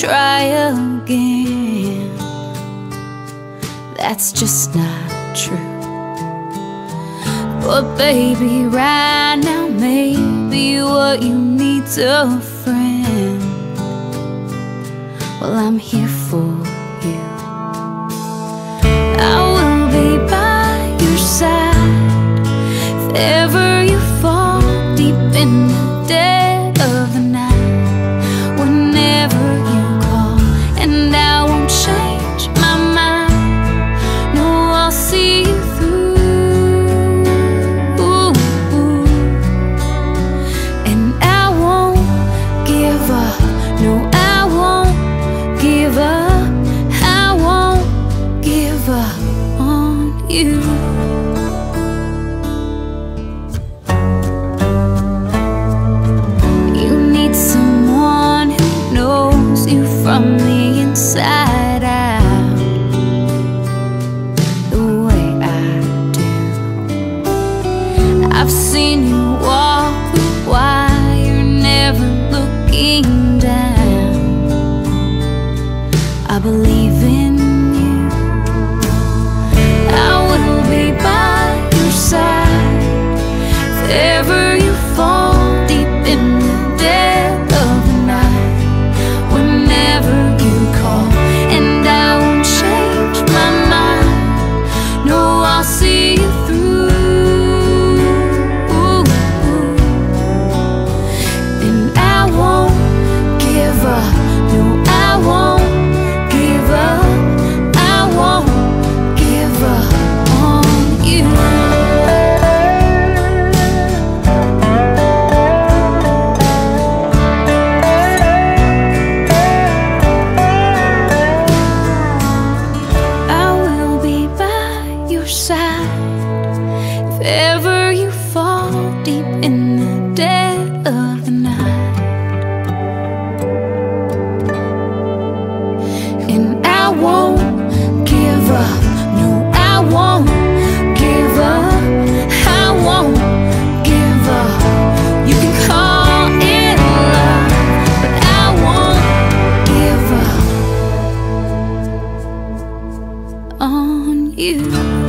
try again. That's just not true. But baby, right now maybe what you need's a friend. Well, I'm here for you. I will be by your side if ever you fall deep in the dead of the night. Whenever you call, and I won't change my mind. No, I'll see you through. And I won't give up. No, I won't give up. I won't give up on you. From the inside out, the way I do. I've seen you walk the wire, never looking down. I believe in you. I will be by your side if ever you fall deep in the depth of the night. Whenever you call, and I won't change my mind. No, I'll see you through. And I won't give up. No, I won't give up. I won't give up on you. If ever you fall deep in the dead of the night. And I won't give up. No, I won't give up. I won't give up. You can call it love, but I won't give up on you.